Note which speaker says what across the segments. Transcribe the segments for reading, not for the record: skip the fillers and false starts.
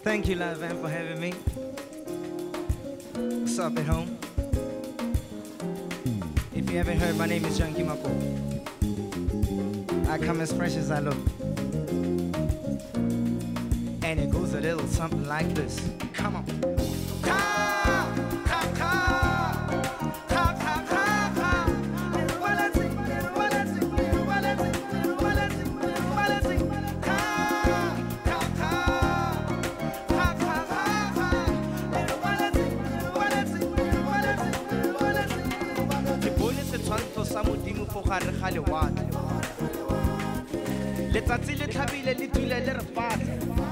Speaker 1: Thank you, Live Van, for having me. What's up at home? If you haven't heard, my name is Junkie Mako. I come as fresh as I look. And it goes a little something like this. Come on. Sa modimo fo gare ga lewatle letsatsi le tlhabile le dule le re fatshe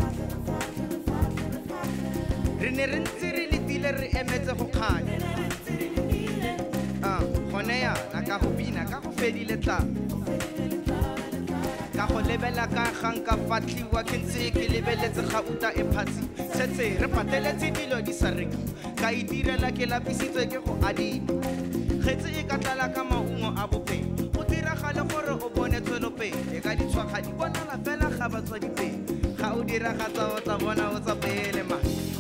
Speaker 1: re ne re ntse re letile re emetse go kganya gone yana ka go bina ka go fedile tla ka go lebela ka gang ka fatliwa ke ntse ke lebeletse gauta e phatsi setse re pateletse dilo di sa reki ka itirela ke lapisitswe ke go adima kgetse e ka tlala ka maungo a bophelo go diragale gore o bone tswelopele ka ditshwaga di bonala fela ga batswadipele ga o diragatsa o tla bona o tsa pele ma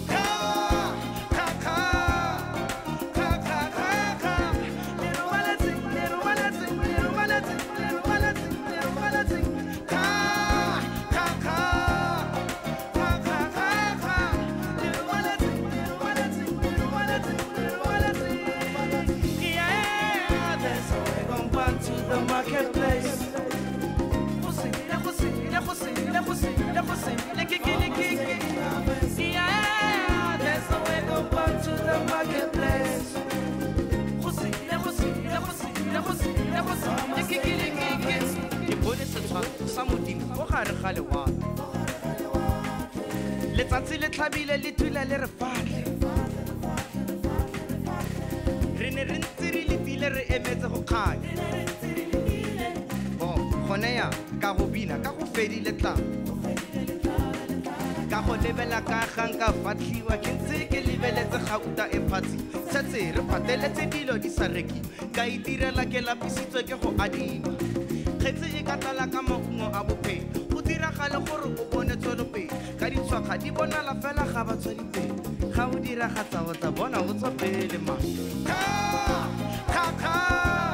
Speaker 1: the marketplace. Yeah, there's no way go back to the marketplace. Ke bone setshwantsho sa modimo go gare ga lewatle letsatsi le tlhabile le thula le re fatle re ne re ntse re letile re emetse go kganya gone ya ka go bina ka go fedile tla ka go lebela ka gang ka fatliwa ke ntse ke lebeletse gauta e phatsi setse re pateletse dilo di sa reki ka itirela ke lapisitswe ke go adima kgetse e ka tlala ka maungo a bophelo go diragale gore o bone tswelopele ka ditshwaga di bonala fela ga batswadipele ga o diragatsa o tla bona o tswa pele ma